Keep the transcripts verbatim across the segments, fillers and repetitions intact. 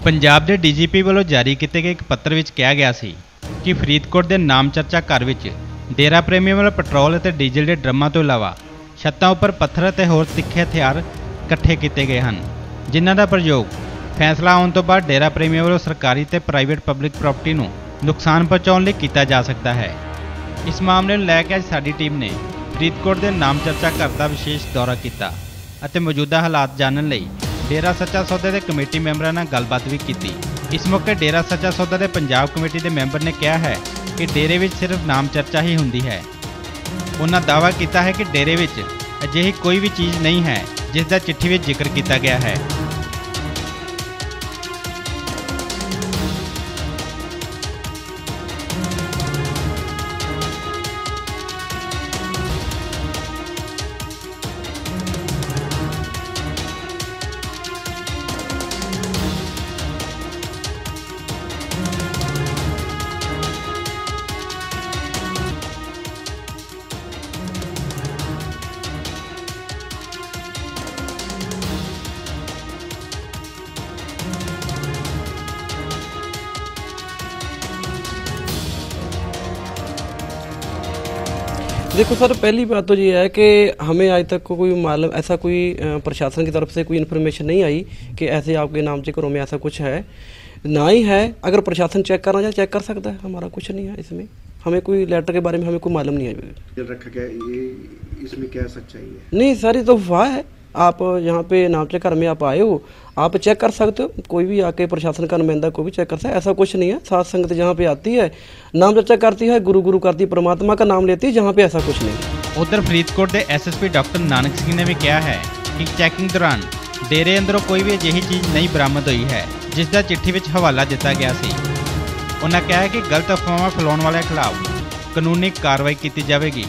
पंजाब के D G P वालों जारी किए गए एक पत्र में कहा गया सी कि फरीदकोट के नाम चर्चा घर में डेरा प्रेमियों वालों पेट्रोल और डीजल के ड्रमां तो इलावा छत्तां उपर पत्थर और होर तिखे हथियार इकट्ठे किए गए हैं, जिन्हां दा प्रयोग फैसला आने तो बाद डेरा प्रेमियों वालों सरकारी ते प्राइवेट पब्लिक प्रॉपर्टी नूं नुकसान पहुँचाने लई कीता जा सकता है। इस मामले में लैके अज साडी टीम ने फरीदकोट के नाम चर्चा घर का विशेष दौरा किया और मौजूदा हालात जानने लई डेरा सच्चा सौदा के कमेटी मैंबरां नाल गलबात भी की। इस मौके डेरा सच्चा सौदा के पंजाब कमेटी के मैंबर ने कहा है कि डेरे में सिर्फ नाम चर्चा ही होंदी है। उन्होंने दावा किया है कि डेरे में अजिही कोई भी चीज़ नहीं है जिसका चिट्ठी में जिक्र किया गया है। देखो सर, पहली बात तो ये है कि हमें आज तक को कोई मालूम ऐसा कोई प्रशासन की तरफ से कोई इन्फॉर्मेशन नहीं आई कि ऐसे आपके नाम के घरों में ऐसा कुछ है, ना ही है। अगर प्रशासन चेक करना चाहे चेक कर सकता है, हमारा कुछ नहीं है इसमें। हमें कोई लेटर के बारे में हमें कोई मालूम नहीं है। रखा गया ये, इसमें क्या सच्चाई है? नहीं सर, ये तो अफवाह है। आप यहाँ पे नामचे घर में आप आए हो, आप चेक कर सकते हो। कोई भी आके प्रशासन का नुमाइंदा कोई भी चेक कर सकता है, ऐसा कुछ नहीं है। सात संगत जहाँ पे आती है नाम चर्चा करती है, गुरु गुरु करती है, परमात्मा का नाम लेती है, जहाँ पे ऐसा कुछ नहीं है। उधर फरीदकोट के S S P doctor Nanak Singh ने भी कहा है कि चैकिंग दौरान डेरे अंदरों कोई भी अजिही चीज़ नहीं बरामद हुई है जिसका चिट्ठी में हवाला दिता गया सी। उन्होंने कहा है कि गलत अफवाह फैलाने वाले खिलाफ कानूनी कार्रवाई की जाएगी।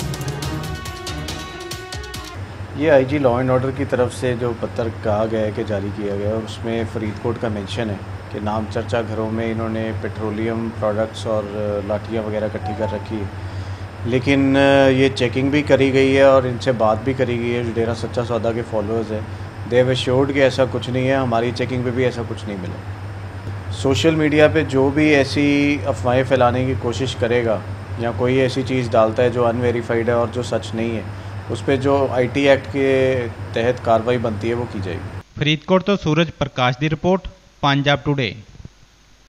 ये आईजी लॉ एंड ऑर्डर की तरफ से जो पत्र कहा गया है कि जारी किया गया है, उसमें फरीदकोट का मेंशन है कि नाम चर्चा घरों में इन्होंने पेट्रोलियम प्रोडक्ट्स और लाठियाँ वगैरह इकट्ठी कर रखी है। लेकिन ये चेकिंग भी करी गई है और इनसे बात भी करी गई है जो डेरा सच्चा सौदा के फॉलोअर्स है। दे हैव एश्योर्ड कि ऐसा कुछ नहीं है, हमारी चेकिंग पे भी ऐसा कुछ नहीं मिला। सोशल मीडिया पे जो भी ऐसी अफवाहें फैलाने की कोशिश करेगा या कोई ऐसी चीज़ डालता है जो अनवेरीफाइड है और जो सच नहीं है, उस पर जो आई टी एक्ट के तहत कार्रवाई बनती है वो की जाएगी। फरीदकोट तो सूरज प्रकाश की रिपोर्ट, पंजाब टुडे।